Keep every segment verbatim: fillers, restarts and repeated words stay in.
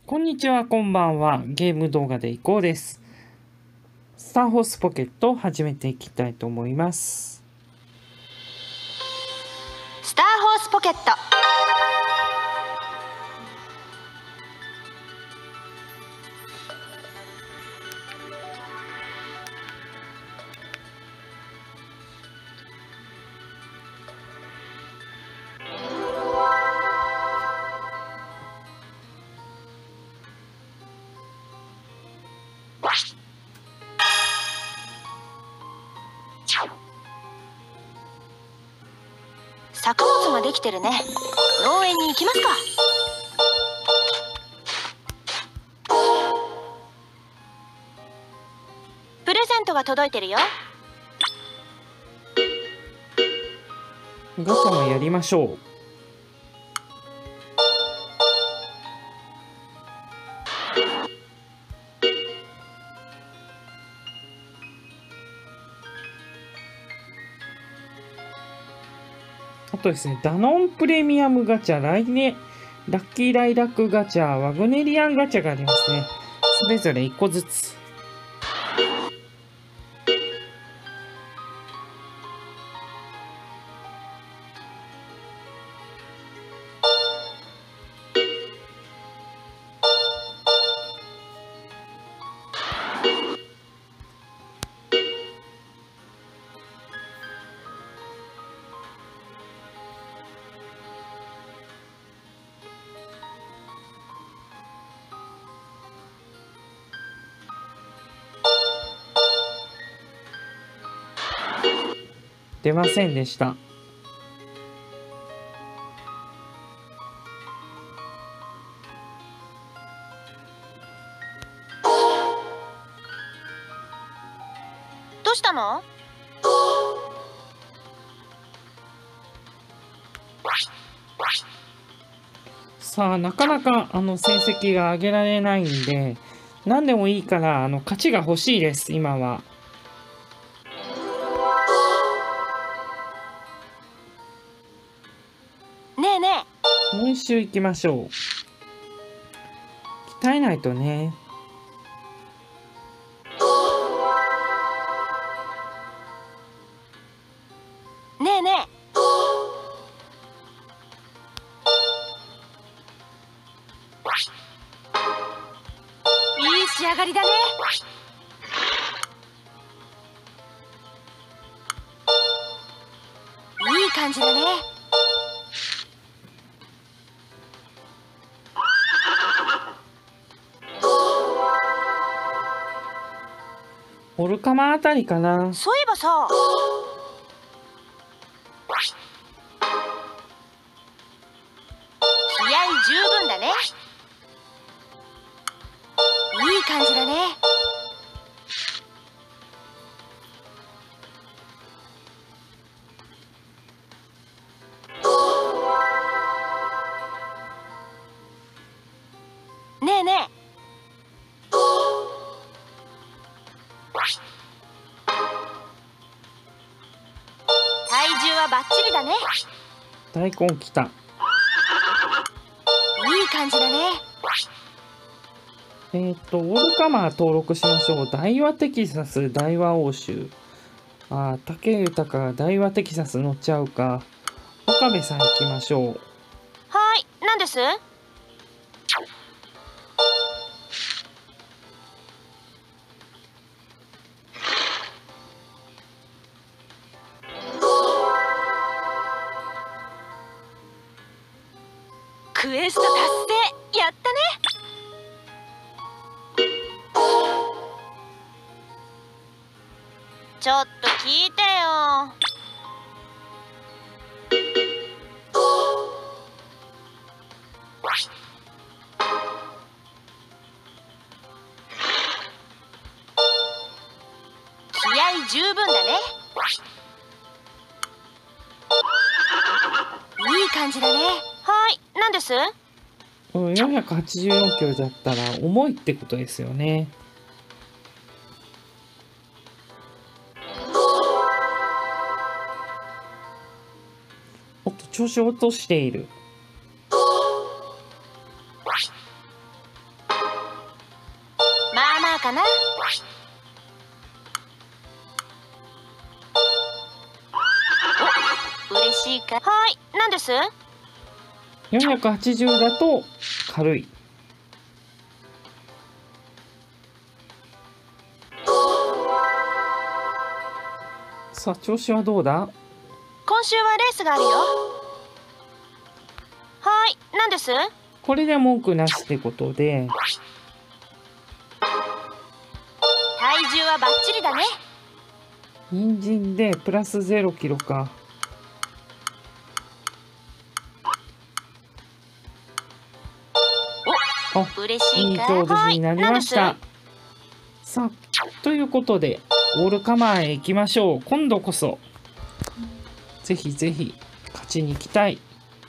こんにちは、こんばんは。ゲーム動画でいこうです。スターホースポケットを始めていきたいと思います。 スターホースポケット。作物ができてるね。農園に行きますか。プレゼントが届いてるよ。 ガチャもやりましょう。あとですね、ダノンプレミアムガチャ、来年、ラッキーライラックガチャ、ワグネリアンガチャがありますね。それぞれいっこずつ。出ませんでした。 どうしたの？ さあ、なかなかあの成績が上げられないんで、何でもいいからあの勝ちが欲しいです、今は。 ねえねもう一周行きましょう。鍛えないとね。 えねえねえ。いい仕上がりだね。いい感じだね。 オルカマあたりかな。 そういえばさ、気合十分だね。いい感じだね。ねえねえ。体重はバッチリだね。 大根来た。 いい感じだね。 えっ、と、オルカマ登録しましょう。大和テキサス、大和欧州。ああ、竹豊が大和テキサス乗っちゃうか。岡部さん行きましょう。 はい、何です？クエスト達成、やったね。ちょっと聞いてよ。気合十分だね。いい感じだね。はい、何です？ うん、よんひゃくはちじゅうよんキロだったら重いってことですよね。おっと、調子を落としている。 ナーかな。お、嬉しいか。はい、何です？ よんひゃくはちじゅうだと軽い。さあ調子はどうだ？ 今週はレースがあるよ。はい、何です？ これで文句なしってことで、 体重はバッチリだね。 人参でプラスゼロキロか。あ、 嬉しいか。 いい調子になりました。 はい、 さあということでオールカマーへ行きましょう。今度こそぜひぜひ勝ちに行きたい。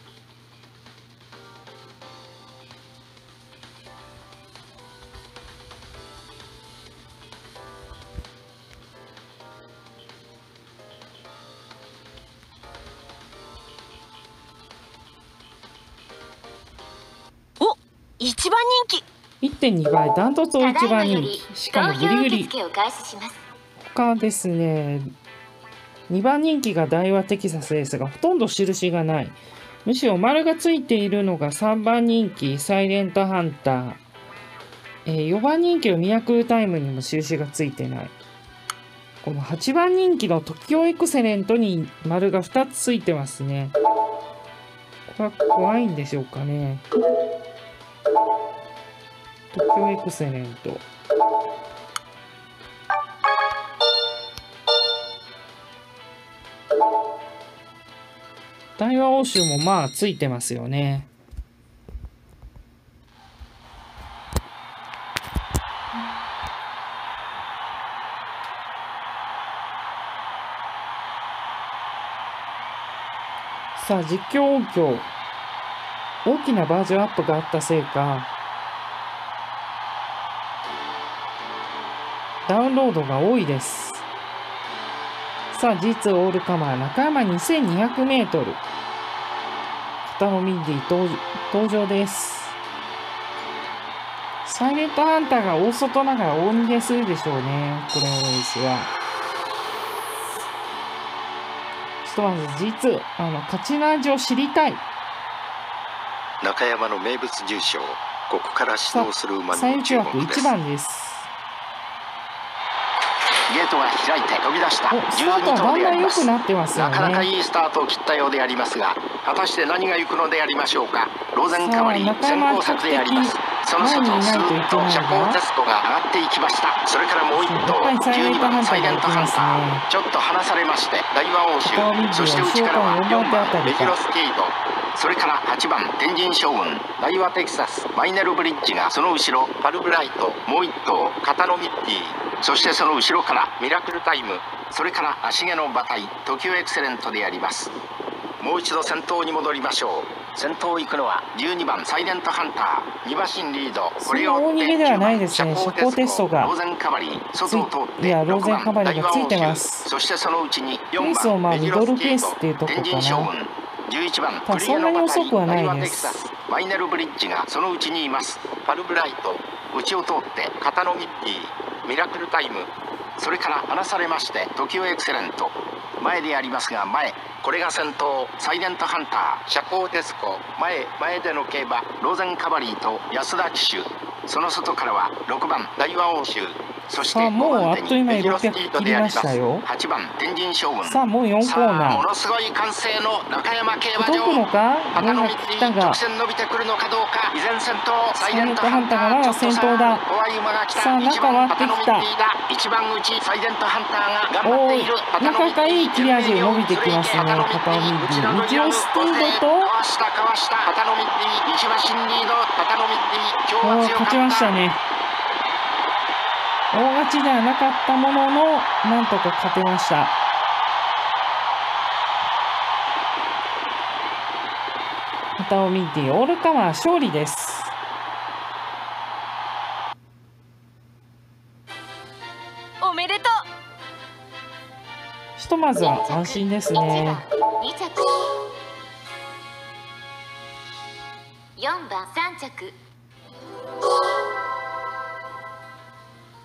お、一番人気。 いってんにばいダントツを一番人気。しかもグリグリ。他ですね、にばん人気が大和テキサスですがほとんど印がない。むしろ丸がついているのがさんばん人気サイレントハンター、えー、よんばん人気のミラクルタイムにも印がついてない。このはちばん人気のトキオエクセレントに丸がふたつついてますね。これは怖いんでしょうかね。トキオエクセレント。大和欧州もまあついてますよね。さあ実況音響、大きなバージョンアップがあったせいかダウンロードが多いです。さあ ジーツー オールカマー中山 にせんにひゃくメートル、片野ミンディ登登場です。サイレントハンターが大外ながら大逃げするでしょうね、これのレースは。ひとまず ジーツー あの勝ちの味を知りたい。 中山の名物重賞、ここから始動する馬に注目です。 いちばんです。 ゲートが開いて飛び出したスタートはだんだん良くなってますよね。 なかなかいいスタートを切ったようでありますが、果たして何が行くのでありましょうか。ローゼンカバリー先行策であります。その外スーッとシャコーテスコが上がっていきました。それからもう一頭じゅうにばんサイレントハンター、ちょっと離されまして大和欧州、そして内からはよんばんメジロスケイド、それからはちばん天神将軍、大和テキサスマイネルブリッジがその後ろ、パルブライトもう一頭片野ミッティ、そしてその後ろからミラクルタイム、それから足毛の馬体トキオエクセレントであります。もう一度先頭に戻りましょう。先頭行くのはじゅうにばんサイレントハンター、に馬身リード、これを追ってじゅうばんシャコーテスコ、ローゼンカバリー外を通ってろくばん大和欧州、そしてそのうちによんばんメジロスケート、天神将軍、じゅういちばんクリエの馬体大和テキサスマイネルブリッジがそのうちにいます。パルブライト内を通って片野ミッティ、ミラクルタイム、それから離されましてトキオエクセレント、前でありますが前、これが先頭サイレントハンター、シャコーテスコ、前前での競馬ローゼンカバリーと安田騎手、その外からはろくばん大和欧州、そしてもうあっという間にろっぴゃく切りましたよ。 はちばん天神将軍。 さあもうよんコーナー、 ものすごい歓声の中山競馬場、 届くのか。 片野ミッティ直線伸びてくるのかどうか。依然先頭サイレントハンターが先頭だ。怖い馬が来た。 さあ中割ってきた。 一番内サイレントハンターが頑張っている。 なかなかいい切れ味伸びてきますね、片野ミッティ。ミジオスティードとかわしたかわした片野ミッティ、一馬身リード片野ミッティ、今日は強かった。 勝ちましたね。大勝ちではなかったもののなんとか勝てました。片尾ミッティオールカマー勝利です。 おめでとう。 ひとまずは安心ですね。 に着、よんばんさん着、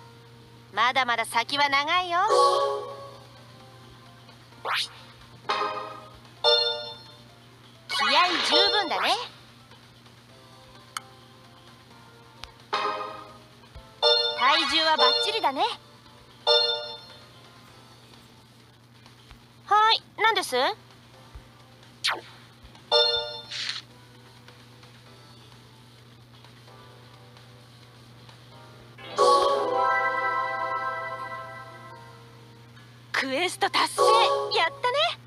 まだまだ先は長いよ。気合十分だね。体重はバッチリだね。はい、何です？クエスト達成、やったね。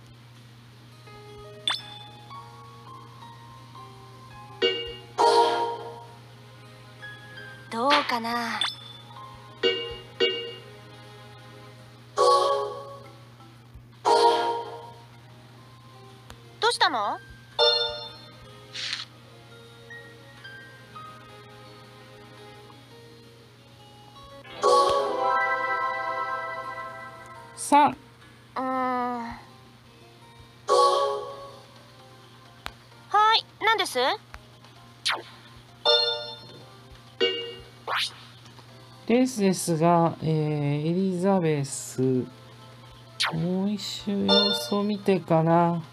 どうかな。どうしたの？ さん。 うーん。はい、何です？ レースですが、えー、エリザベス、もう一周様子を見てかな。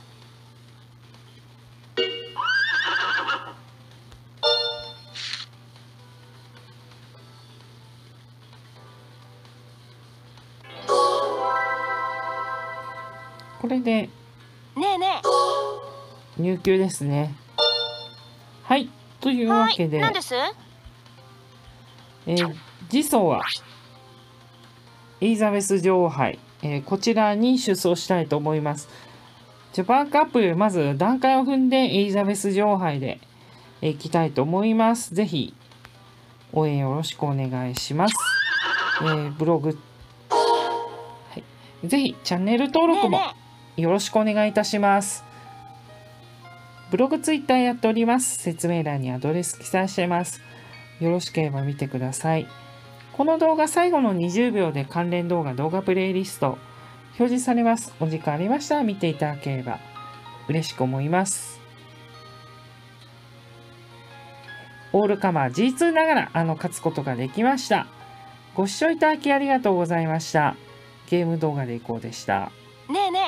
これでねえね入球ですね。はい、というわけで、 はい、何です？ えー、次走はエリザベス女王杯、えー、こちらに出走したいと思います。ジャパンカップよりまず段階を踏んでエリザベス女王杯でいきたいと思います。ぜひ応援よろしくお願いします。えー、ブログ、はい、ぜひチャンネル登録もよろしくお願いいたします。ブログ、ツイッターやっております。説明欄にアドレス記載しています。よろしければ見てください。この動画最後のにじゅうびょうで関連動画動画プレイリスト表示されます。お時間ありましたら見ていただければ嬉しく思います。オールカマー ジーツー ながらあの勝つことができました。ご視聴いただきありがとうございました。ゲーム動画でいこうでした。 ねえね